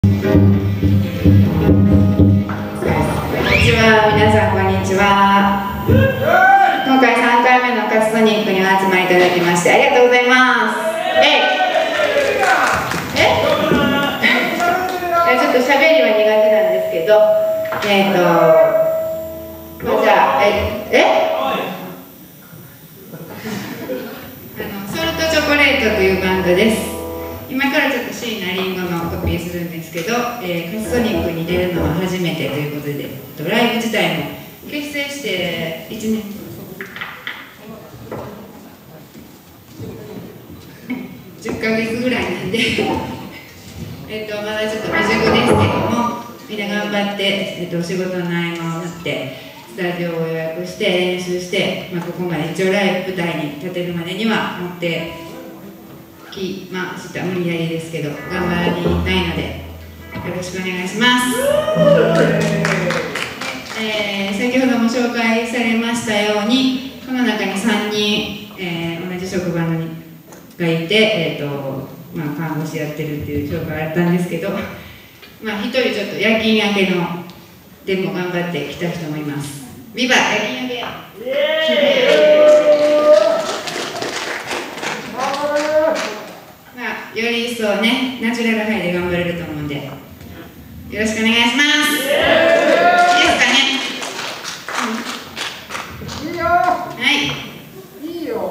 皆さんこんにちは。今回3回目のカツソニックにお集まりいただきましてありがとうございます。ちょっと喋りは苦手なんですけど、じゃあソルトチョコレートというバンドです。今からちょっと椎名林檎のコピーするんですけど、カツソニックに出るのは初めてということで、ライブ自体も結成して1年10ヶ月ぐらいなんでまだちょっと未熟ですけども、みんな頑張って、仕事の合間を縫ってスタジオを予約して練習して、ここまで一応ライブ舞台に立てるまでには持ってきました。無理やりですけど頑張りたいのでよろしくお願いします。先ほども紹介されましたように、この中に3人、同じ職場がいて、看護師やってるっていう紹介があったんですけど、1人ちょっと夜勤明けのでも頑張ってきた人もいます。ビバ夜勤明けより一層ね、ナチュラルハイで頑張れると思うんでよろしくお願いします。いいですかね。いいよ。はい。いいよ。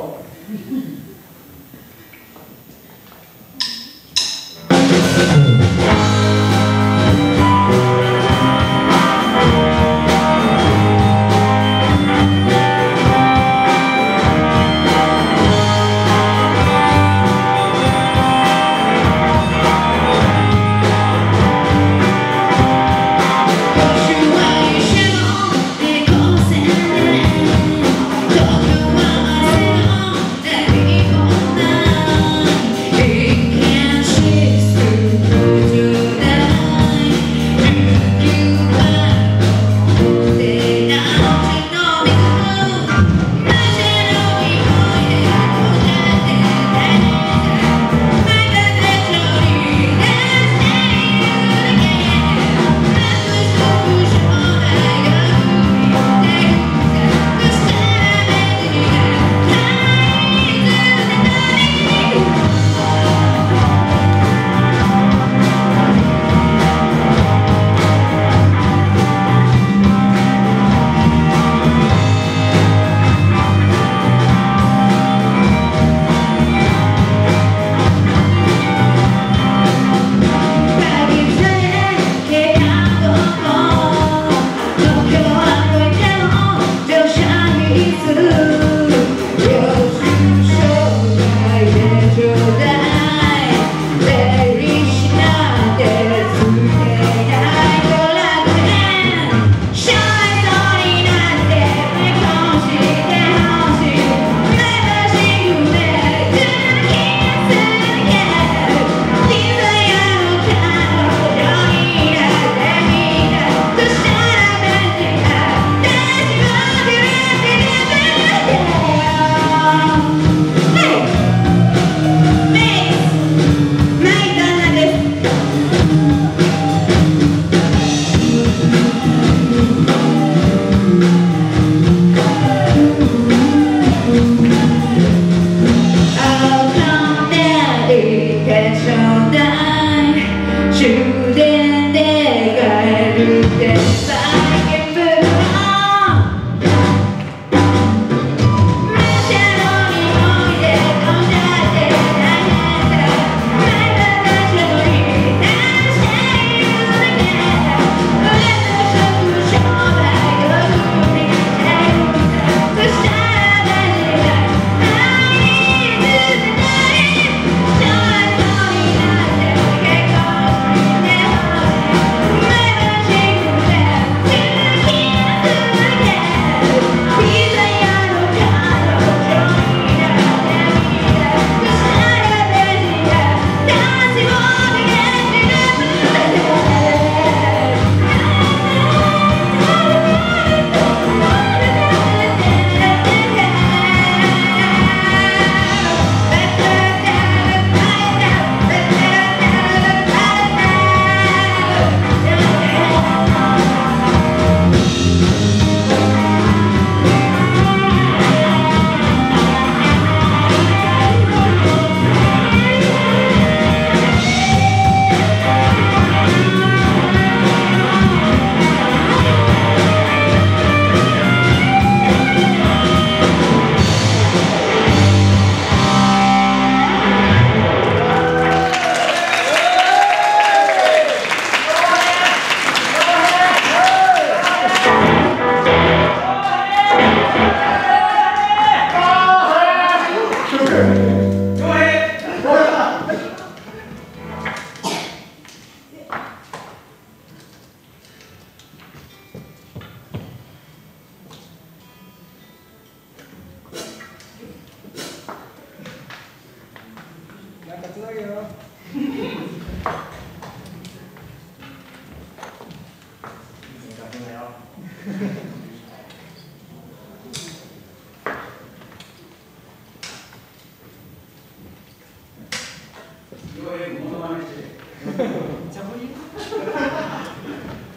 ようやくモノマネして。